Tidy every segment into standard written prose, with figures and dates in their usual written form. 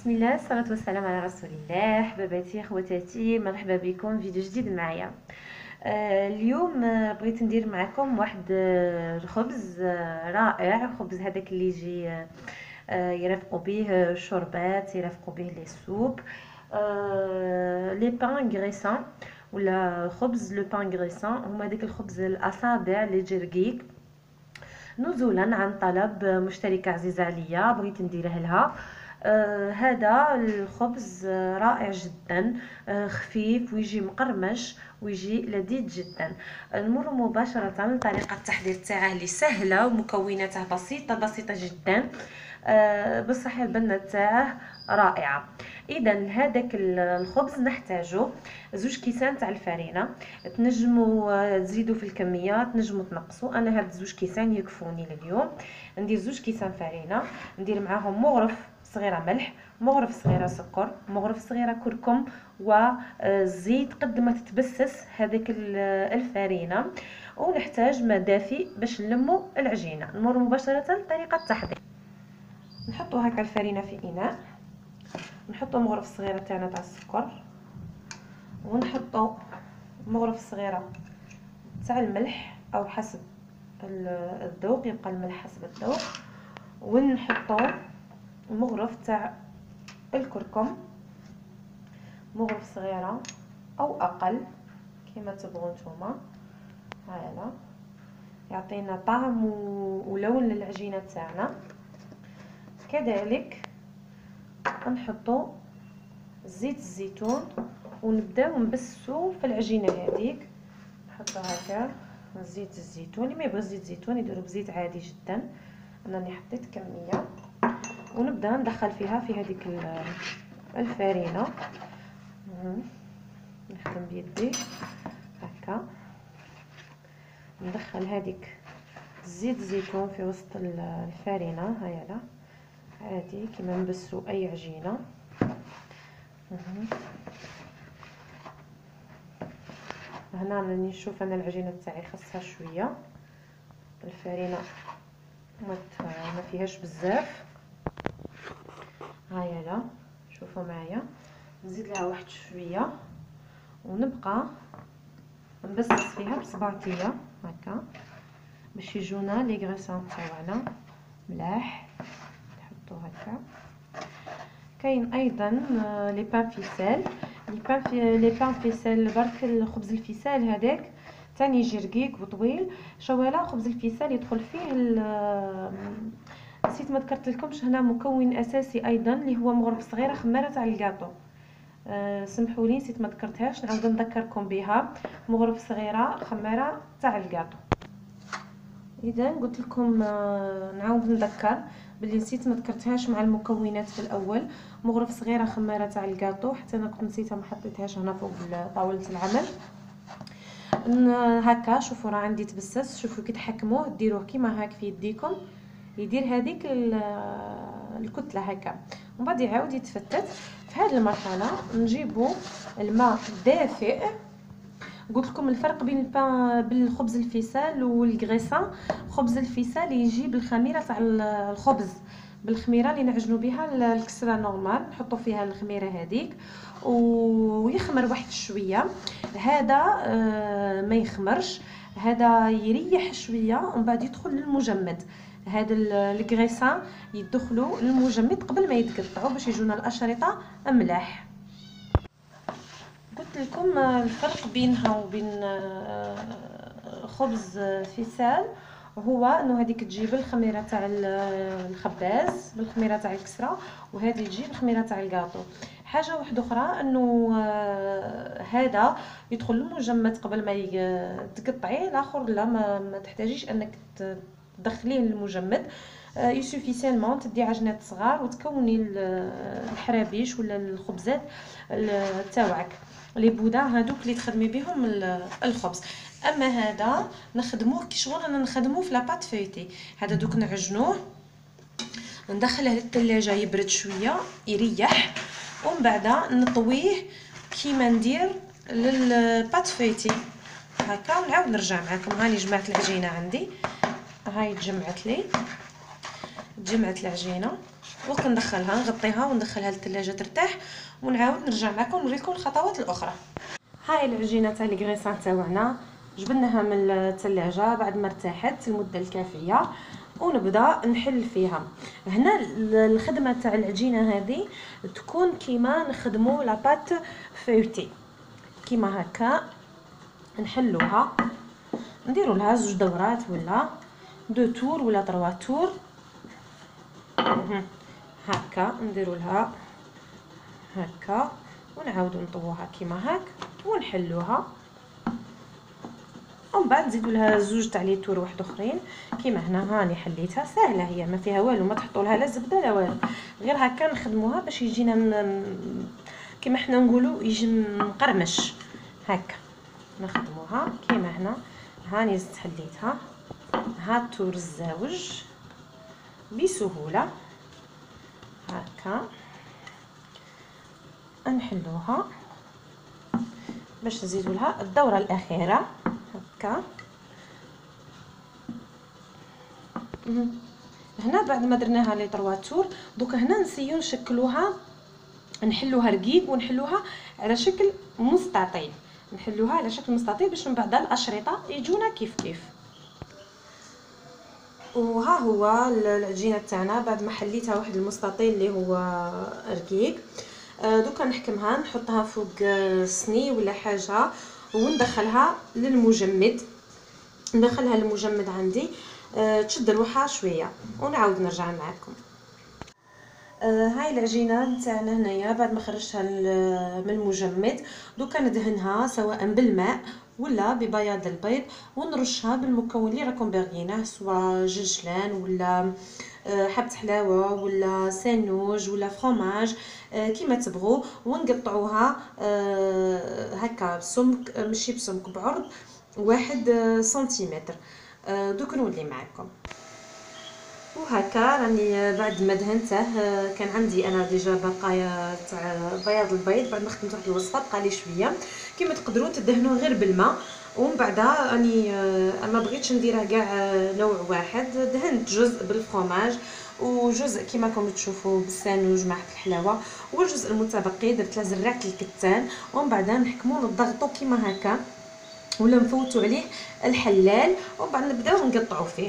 بسم الله، الصلاة والسلام على رسول الله. حباباتي خواتاتي، مرحبا بكم فيديو جديد معايا. اليوم بغيت ندير معكم واحد الخبز رائع. الخبز هذاك اللي يجي يرافقوا به الشوربات، يرافقوا به لي سوب، لي بان غريسان ولا خبز لو بان غريسان. هما ديك الخبز الاصابع اللي تجي رقيق. نزولا عن طلب مشتركة عزيزة عليا بغيت نديره لها. هذا الخبز رائع جدا، خفيف ويجي مقرمش ويجي لذيذ جدا. نمر مباشرة لطريقة التحضير تاعه اللي سهلة ومكوناته بسيطة جدا، بصح البنة تاعه رائعة. اذا هذاك الخبز نحتاجو 2 كيسان تاع الفرينه. تنجموا تزيدوا في الكميه، تنجموا تنقصوا. انا هاد 2 كيسان يكفوني لليوم. ندير 2 كيسان فرينه، ندير معاهم مغرف صغيره ملح، مغرف صغيره سكر، مغرف صغيره كركم، وزيت قد ما تتبسس هذيك الفرينه. ونحتاج ماء دافي باش نلموا العجينه. نمر مباشره لطريقه التحضير. نحطوا هكا الفرينه في اناء، نحطوا مغرف صغيره تاعنا تاع السكر، ونحطوا مغرف صغيره تاع الملح او حسب الذوق، يبقى الملح حسب الذوق. ونحطوا مغرف تاع الكركم، مغرف صغيره او اقل كما تبغوا نتوما. هذا يعطينا طعم ولون للعجينه تاعنا. كذلك نحطوا زيت الزيتون ونبداو نبسو في العجينه هذيك. نحطوا هكا زيت الزيتون، اللي ما يبغي زيت الزيتون يديروا بزيت عادي جدا. انا اللي حطيت كميه. ونبدا ندخل فيها في هذيك الفرينه. نخدم بيدي هكا، ندخل هذيك زيت الزيتون في وسط الفرينه. هيا عادي كما نبسو اي عجينه. هنا راني نشوف انا العجينه تاعي خاصها شويه، الفرينه ما فيهاش بزاف. هيا شوفوا معايا، نزيد لها واحد شويه ونبقى نبسس فيها بصباطيه هكا باش يجونا لي غريسون تاعنا ملاح. نحطو هكا. كاين ايضا لي بان فيسيل. لي بان فيسيل برك الخبز الفيسال هذاك ثاني يجي رقيق وطويل. شوالا خبز الفيسال يدخل فيه نسيت ما ذكرت لكمش هنا مكون اساسي ايضا اللي هو مغرف صغيره خماره تاع الكاطو. سمحوا لي نسيت ما ذكرتهاش، نعاود نذكركم بها. مغرف صغيره خماره تاع الكاطو. اذا قلت لكم نعاود نذكر باللي نسيت ما ذكرتهاش مع المكونات في الاول. مغرف صغيره خماره تاع الكاطو، حتى انا كنت نسيتها ما حطيتهاش هنا فوق طاوله العمل. هكا شوفوا راه عندي تبسس. شوفوا كي تحكموه ديروه كيما هاك في يديكم، يدير هذيك الكتله هكا، ومن بعد يعاود يتفتت. في هذه المرحله نجيبوا الماء دافئ. قلت لكم الفرق بين بالخبز الفيسال والغريسان. خبز الفيسال يجي بالخميره تاع الخبز، بالخميره اللي نعجنوا بها الكسره نورمال، نحطوا فيها الخميره هذيك ويخمر واحد شويه. هذا ما يخمرش، هذا يريح شويه ومن بعد يدخل للمجمد. هذا الغريسان يدخلوا للمجمد قبل ما يتقطعوا باش يجونا الاشرطه ملاح. قلت لكم الفرق بينها وبين خبز فيسال هو انه هذيك تجي بالخميره تاع الخباز، بالخميره تاع الكسره، وهذه تجي بالخميره تاع الكاطو. حاجه واحده اخرى انه هذا يدخل المجمد قبل ما تقطعيه، الاخر لا، ما تحتاجيش انك تدخليه للمجمد. يسوفي سيلمون تدي عجنات صغار وتكوني الحرابيش ولا الخبزات تاعك، لي بودا هذوك اللي تخدمي بهم الخبز. اما هذا نخدموه كي شغل انا نخدموه في لاباط فيتي. هذا دوك نعجنوه ندخله للثلاجه يبرد شويه يريح، ومن بعد نطويه كيما ندير للباط فيتي هكا. ونعاود نرجع معكم. هاني جمعت العجينه عندي، هاي تجمعت العجينه. وكندخلها نغطيها وندخلها للثلاجه ترتاح، ونعاود نرجع معكم نوريكم الخطوات الاخرى. هاي العجينه تاع لي غريسان تاعنا جبناها من الثلاجه بعد ما ارتاحت المده الكافيه، ونبدا نحل فيها. هنا الخدمه تاع العجينه هذه تكون كيما نخدموا لاباط فيوتي، كيما هكا نحلوها، نديروا لها 2 دورات ولا 2 تور ولا 3 تور هكا، نديروا لها هكا ونعاودوا نطووها كيما هاك ونحلوها، ومن بعد نزيدوا لها 2 تاع لي تور واحد اخرين كيما هنا. هاني حليتها سهله، هي ما فيها والو، ما تحطوا لها لا زبده لا والو، غير هكا نخدموها باش يجينا كيما حنا نقولوا يجي مقرمش هكا. نخدموها كيما هنا. هاني زدت حليتها، ها التور الزاوج بسهوله هكا نحلوها باش نزيدوا لها الدوره الاخيره هكا. هنا بعد ما درناها لي 3 تور، دوك هنا نسيو نشكلوها، نحلوها رقيق ونحلوها على شكل مستطيل، نحلوها على شكل مستطيل باش من بعد الاشرطه يجونا كيف كيف. وها هو العجينه تاعنا بعد ما حليتها واحد المستطيل اللي هو رقيق. دوكا نحكمها نحطها فوق صني ولا حاجه وندخلها للمجمد، ندخلها للمجمد عندي تشد روحها شويه ونعاود نرجع معكم. هاي العجينه نتاعنا هنايا بعد ما خرجتها من المجمد، دوكا ندهنها سواء بالماء ولا ببياض البيض، ونرشها بالمكون اللي راكم باغيينه، سواء جنجلان ولا حبه حلاوه ولا سانوج ولا فرomاج كيما تبغوا، ونقطعوها هكا بسمك، ماشي بسمك، بعرض 1 سنتيمتر. دوك نولي معكم. وهكا راني بعد ما دهنته كان عندي انا ديجا بقايا تاع بياض البيض بعد ما خدمت واحد الوصفه بقى لي شويه، كيما تقدروا تدهنوه غير بالماء. ومن بعد راني ما بغيتش نديره كاع نوع واحد، دهنت جزء بالفرomاج وجزء كيما راكم تشوفوا بالسانوج مع الحلاوه، والجزء المتبقي درت له زرعه الكتان، ومن بعد نحكموا نضغطوا كيما هكا ولا نفوتوا عليه الحلال، ومن بعد نبداو نقطعوا فيه.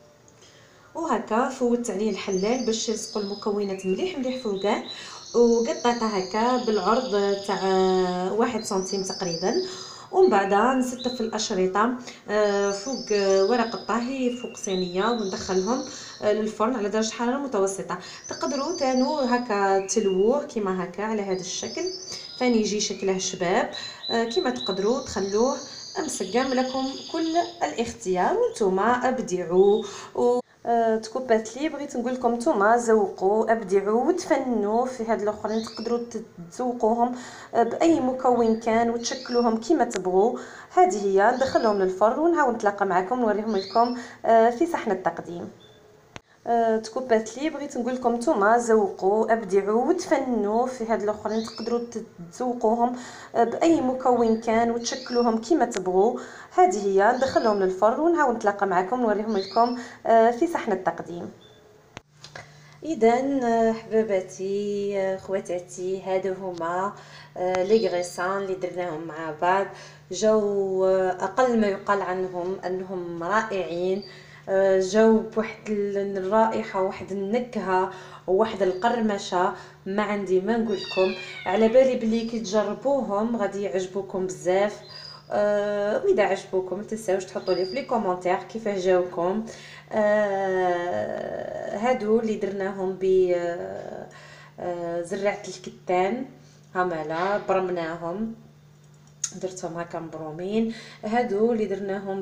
وهكا فوت عليه الحلال باش يلصقوا المكونات مليح مليح فوقه، وقطعتها هكا بالعرض تاع 1 سنتيم تقريبا. ومن بعد نستف الاشرطه فوق ورق الطهي فوق صينيه وندخلهم للفرن على درجه حراره متوسطه. تقدروا تانو هكا تلووه كيما هكا على هذا الشكل، فاني يجي شكله شباب. كيما تقدروا تخلوه مسقم، لكم كل الاختيار وانتوما ابدعوا. تكوبات لي بغيت نقول لكم نتوما ذوقوا ابدعوا وتفننوا في هاد الاخرين، تقدروا تذوقوهم باي مكون كان وتشكلوهم كيما تبغوا. هذه هي ندخلهم للفرن ونعاود نتلاقى معكم نوريهم لكم في صحن التقديم. تكوبات لي بغيت نقول لكم نتوما ذوقوا ابدعوا وتفننوا في هاد الاخرين، تقدروا تذوقوهم باي مكون كان وتشكلوهم كيما تبغوا. هذه هي ندخلهم للفرن ونعاود نتلاقى معكم نوريهم لكم في صحن التقديم. اذا حباباتي خواتاتي، هادو هما لي غريسان اللي درناهم مع بعض، جاو اقل ما يقال عنهم انهم رائعين، جاو بواحد الرائحه واحد النكهه وواحد القرمشه ما عندي ما نقول لكم. على بالي بلي كي تجربوهم غادي يعجبوكم بزاف. واذا عجبوكم ما تنساوش تحطوا لي في لي كومونتير كيفاه جاوكم. هادو اللي درناهم ب زرعه الكتان، هملا برمناهم درتهم هكا مبرومين. هادو اللي درناهم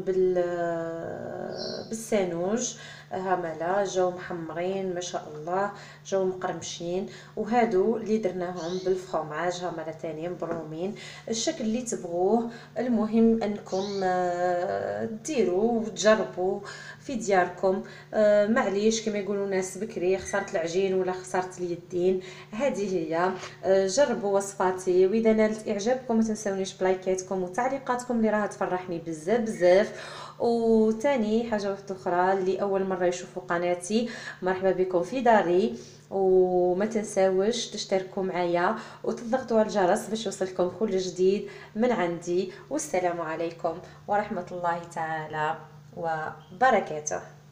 بالسانوج، هملا جاو محمرين ما شاء الله، جاو مقرمشين. وهادو اللي درناهم بالفرomاج، هملا تاني مبرومين، الشكل اللي تبغوه. المهم انكم ديروا وتجربوا في دياركم. معليش كما يقولوا ناس بكري خسرت العجين ولا خسرت اليدين، هذه هي. جربوا وصفاتي، واذا نالت اعجابكم ما تنسونيش بلايكاتكم وتعليقاتكم اللي راها تفرحني بزاف بزاف. وتاني حاجه واحده اخرى، اللي اول مره يشوفوا قناتي مرحبا بكم في داري. وما تنساوش تشتركوا معايا وتضغطوا على الجرس باش يوصلكم كل جديد من عندي. والسلام عليكم ورحمة الله تعالى وبركاته.